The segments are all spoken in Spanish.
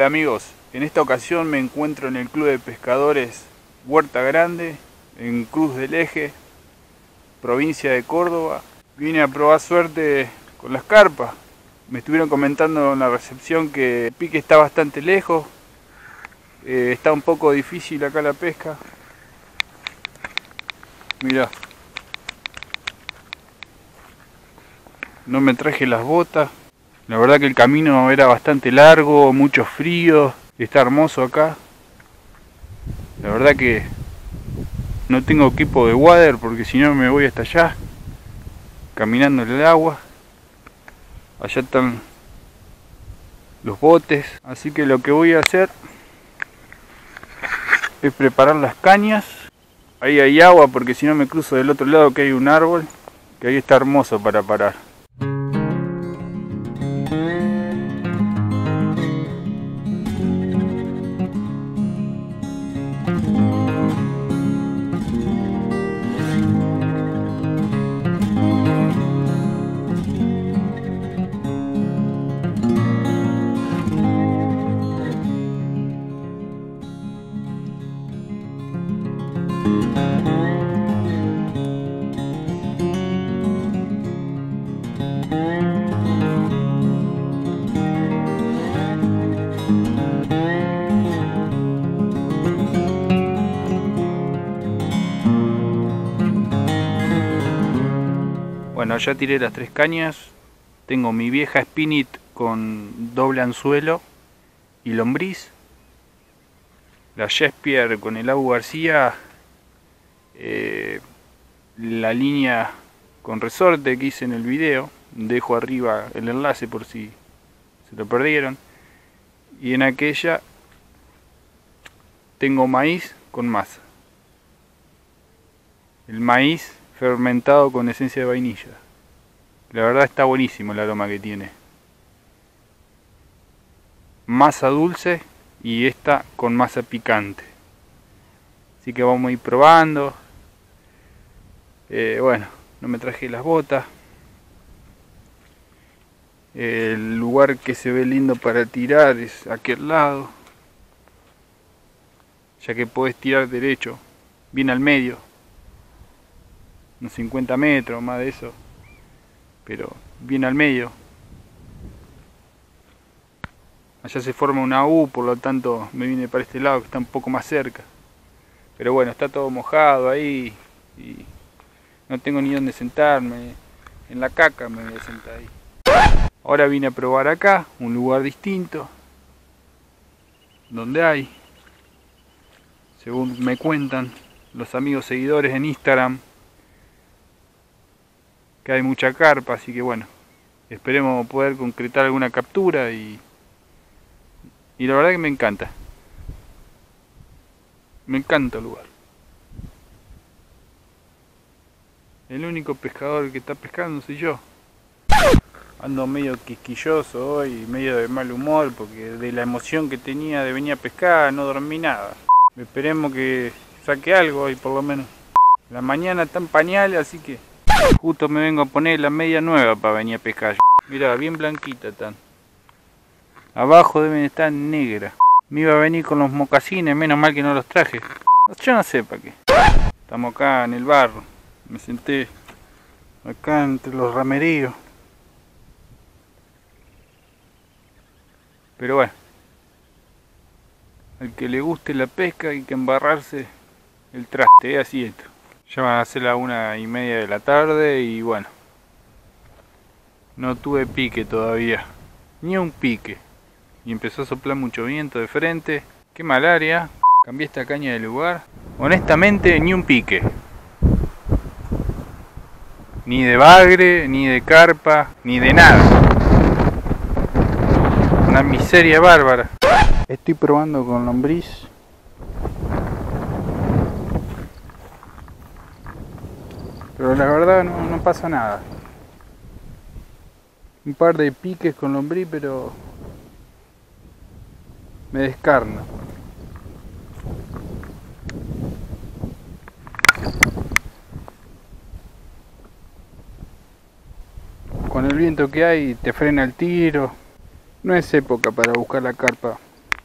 Hola amigos, en esta ocasión me encuentro en el Club de Pescadores Huerta Grande, en Cruz del Eje, provincia de Córdoba. Vine a probar suerte con las carpas. Me estuvieron comentando en la recepción que el pique está bastante lejos, está un poco difícil acá la pesca. Mirá, no me traje las botas. La verdad que el camino era bastante largo, mucho frío, está hermoso acá. La verdad que no tengo equipo de water porque si no me voy hasta allá, caminando en el agua. Allá están los botes, así que lo que voy a hacer es preparar las cañas. Ahí hay agua porque si no me cruzo del otro lado que hay un árbol, que ahí está hermoso para parar. Bueno, ya tiré las 3 cañas. Tengo mi vieja Spinit con doble anzuelo y lombriz. La Shakespeare con el Abu García. La línea con resorte que hice en el video. Dejo arriba el enlace por si se lo perdieron. Y en aquella tengo maíz con masa. El maíz fermentado con esencia de vainilla. La verdad está buenísimo el aroma que tiene. Masa dulce y esta con masa picante. Así que vamos a ir probando. Bueno, no me traje las botas. El lugar que se ve lindo para tirar es aquel lado, ya que podés tirar derecho, bien al medio, unos 50 metros más de eso, pero bien al medio. Allá se forma una U, por lo tanto me vine para este lado que está un poco más cerca. Pero bueno, está todo mojado ahí y no tengo ni dónde sentarme. En la caca me voy a sentar ahí. Ahora vine a probar acá, un lugar distinto, donde hay, según me cuentan los amigos seguidores en Instagram, que hay mucha carpa, así que bueno, esperemos poder concretar alguna captura y la verdad que me encanta el lugar. El único pescador que está pescando soy yo. Ando medio quisquilloso hoy, medio de mal humor, porque de la emoción que tenía de venir a pescar no dormí nada. Esperemos que saque algo hoy por lo menos. La mañana está en pañales, así que justo me vengo a poner la media nueva para venir a pescar. Mirá, bien blanquita están. Abajo deben estar negras. Me iba a venir con los mocasines, menos mal que no los traje. Yo no sé para qué. Estamos acá en el barro. Me senté acá entre los rameríos. Pero bueno, al que le guste la pesca hay que embarrarse el traste, así esto. Ya van a ser las 1:30 de la tarde y bueno, no tuve pique todavía, ni un pique. Y empezó a soplar mucho viento de frente. Qué malaria. Cambié esta caña de lugar. Honestamente, ni un pique. Ni de bagre, ni de carpa, ni de nada. Una miseria bárbara. Estoy probando con lombriz. Pero la verdad no pasa nada. Un par de piques con lombriz, pero me descarna. Con el viento que hay te frena el tiro. No es época para buscar la carpa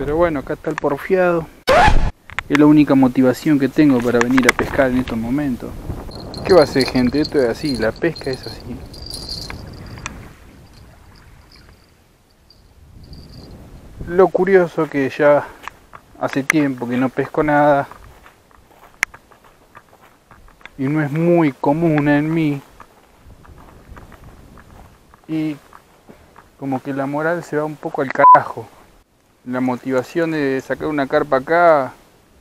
Pero bueno, acá está el porfiado. Es la única motivación que tengo para venir a pescar en estos momentos. ¿Qué va a hacer, gente? Esto es así, la pesca es así. Lo curioso que ya hace tiempo que no pesco nada y no es muy común en mí, y como que la moral se va un poco al carajo. La motivación de sacar una carpa acá,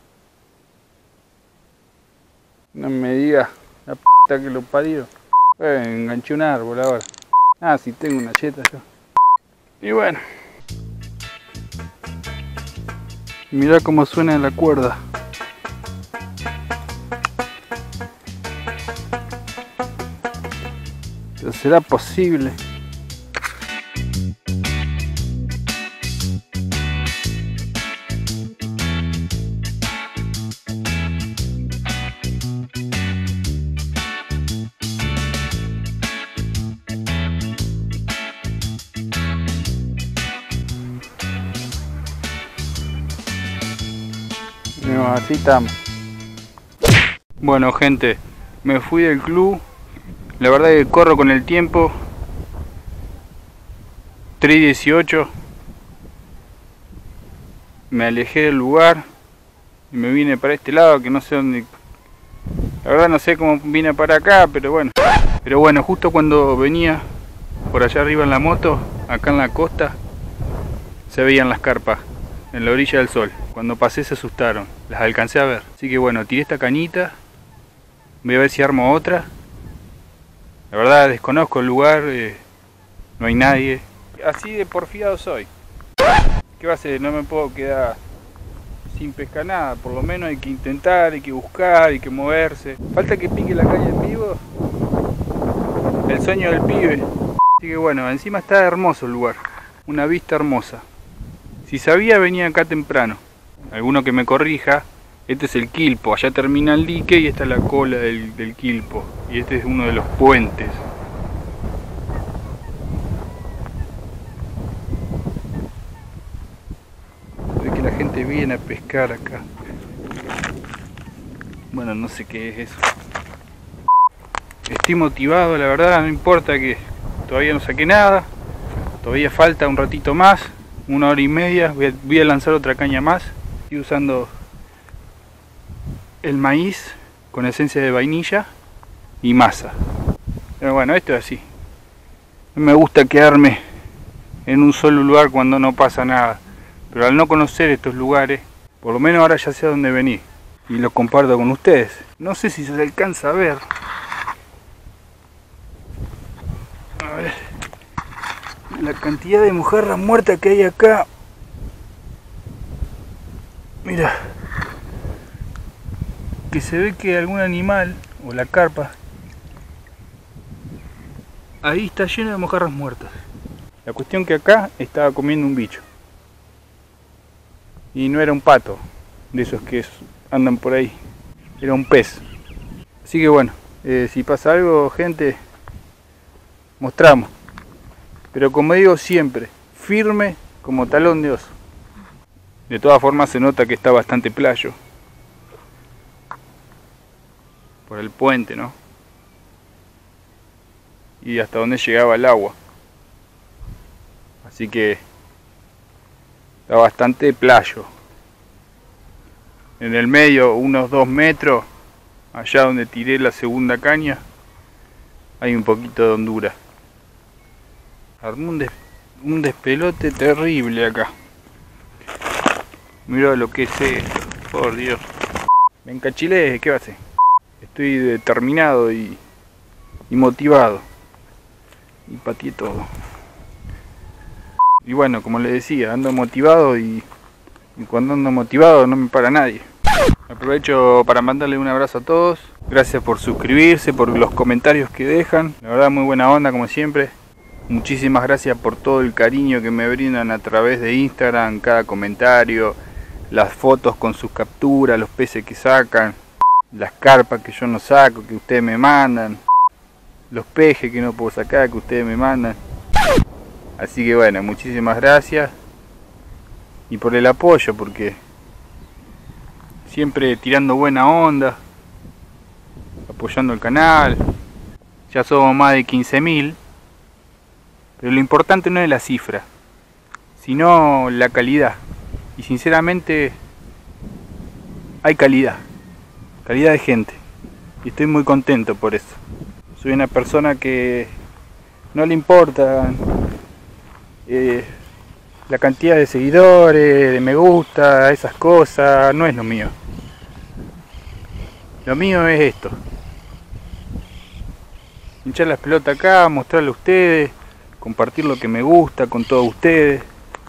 no me digas, la p*** que lo parió. Enganché un árbol ahora. Ah, sí, tengo una cheta yo. Y bueno, mirá cómo suena la cuerda. Pero ¿será posible? No, así estamos. Bueno, gente, me fui del club. La verdad es que corro con el tiempo. 3:18. Me alejé del lugar y me vine para este lado, que no sé dónde. La verdad no sé cómo vine para acá, pero bueno. Pero bueno, justo cuando venía por allá arriba en la moto, acá en la costa, se veían las carpas en la orilla del sol. Cuando pasé se asustaron, las alcancé a ver. Así que bueno, tiré esta cañita. Voy a ver si armo otra. La verdad desconozco el lugar, no hay nadie. Así de porfiado soy. ¿Qué va a hacer? No me puedo quedar sin pescar nada. Por lo menos hay que intentar, hay que buscar, hay que moverse. Falta que pique la caña en vivo. El sueño del pibe. Así que bueno, encima está hermoso el lugar. Una vista hermosa. Si sabía, venía acá temprano. Alguno que me corrija. Este es el quilpo, allá termina el dique y esta es la cola del quilpo. Y este es uno de los puentes. Ve que la gente viene a pescar acá. Bueno, no sé qué es eso. Estoy motivado, la verdad, no importa que todavía no saqué nada. Todavía falta un ratito más, 1 hora y media. Voy a lanzar otra caña más. Estoy usando el maíz con esencia de vainilla y masa. Pero bueno, esto es así. No me gusta quedarme en un solo lugar cuando no pasa nada. Pero al no conocer estos lugares, por lo menos ahora ya sé a dónde venir. Y lo comparto con ustedes. No sé si se alcanza a ver. A ver. La cantidad de mojarras muertas que hay acá. Mira. Que se ve que algún animal, o la carpa, ahí está lleno de mojarras muertas. La cuestión que acá estaba comiendo un bicho. Y no era un pato, de esos que andan por ahí. Era un pez. Así que bueno, si pasa algo, gente, mostramos. Pero como digo siempre, firme como talón de oso. De todas formas se nota que está bastante playo. Por el puente, ¿no? Y hasta donde llegaba el agua. Así que está bastante playo. En el medio, unos 2 metros, allá donde tiré la segunda caña, hay un poquito de hondura. Armó un despelote terrible acá. Mirá lo que es esto, por Dios. Me encachilé, ¿qué va a hacer? Estoy determinado y motivado. Y pateé todo. Y bueno, como les decía, ando motivado y cuando ando motivado no me para nadie. Aprovecho para mandarle un abrazo a todos. Gracias por suscribirse, por los comentarios que dejan. La verdad, muy buena onda como siempre. Muchísimas gracias por todo el cariño que me brindan a través de Instagram, cada comentario, las fotos con sus capturas, los peces que sacan, las carpas que yo no saco, que ustedes me mandan, los pejes que no puedo sacar, que ustedes me mandan. Así que bueno, muchísimas gracias. y por el apoyo, porque siempre tirando buena onda, apoyando el canal. Ya somos más de 15.000, pero lo importante no es la cifra, sino la calidad. Y sinceramente hay calidad de gente, y estoy muy contento por eso. Soy una persona que no le importa la cantidad de seguidores, de me gusta, esas cosas, no es lo mío. Lo mío es esto: hinchar las pelotas acá, mostrarle a ustedes, compartir lo que me gusta con todos ustedes,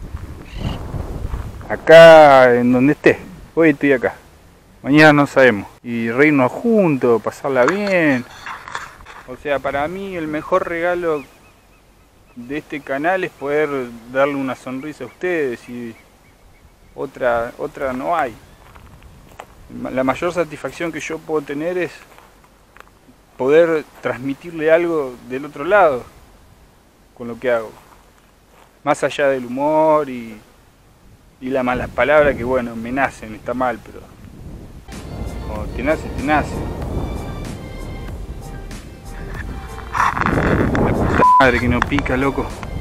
acá en donde esté. Hoy estoy acá, mañana no sabemos, y reírnos juntos, pasarla bien. O sea, para mí el mejor regalo de este canal es poder darle una sonrisa a ustedes, y otra no hay. La mayor satisfacción que yo puedo tener es poder transmitirle algo del otro lado con lo que hago, más allá del humor y las malas palabras, que bueno, me nacen, está mal, pero cuando te nace, te nace. La puta madre que no pica, loco.